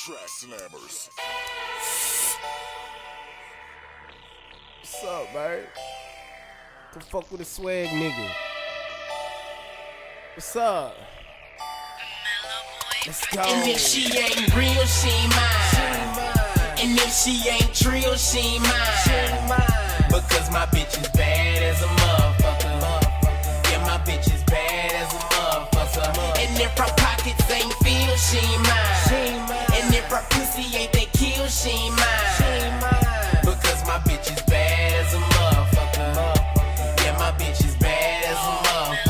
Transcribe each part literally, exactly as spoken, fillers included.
Track Slammers. What's up, man? Come fuck with a swag nigga. What's up? Let's go. And if she ain't real, she ain't mine. And if she ain't trill, she ain't mine. Because my bitch is bad as a motherfucker. Yeah, my bitch is bad as a motherfucker. And if her pockets ain't filled, she ain't mine. And if her pussy ain't that kill, she ain't mine. Because my bitch is bad as a motherfucker. Yeah, my bitch is bad as a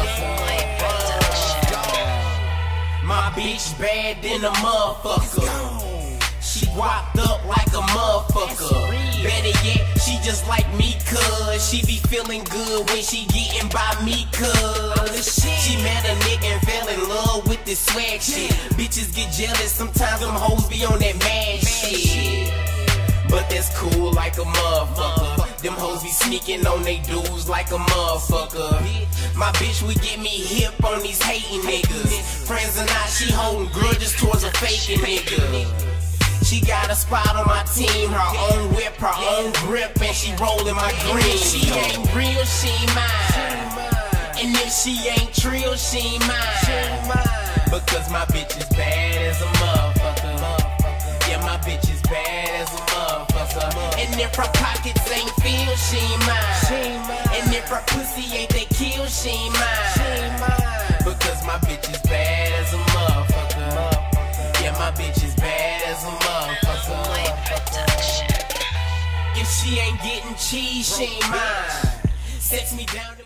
motherfucker. My bitch bad than a motherfucker. She guapped up like a motherfucker. Better yet, she just like me, cuz she be feeling good when she getting by me, cuz she met a nigga and fell in love with this swag shit. Bitches get jealous, sometimes them hoes be on that mad shit. But that's cool like a motherfucker. Them hoes be sneaking on they dudes like a motherfucker. My bitch would get me hip on these hating niggas. Friends or not, she holding grudges towards a faking nigga. She got a spot on my team, her own whip, her own grip, and she rollin' my green. She ain't real, she ain't mine. And if she ain't trill, she ain't mine. Because my bitch is bad as a motherfucker. Yeah, my bitch is bad as a motherfucker. And if her pockets ain't filled, she ain't mine. And if her pussy ain't that kill, she ain't mine. Because my bitch is bad as a motherfucker. Yeah, my bitch is bad as a motherfucker. If she ain't getting cheese, she ain't mine. Sets me down to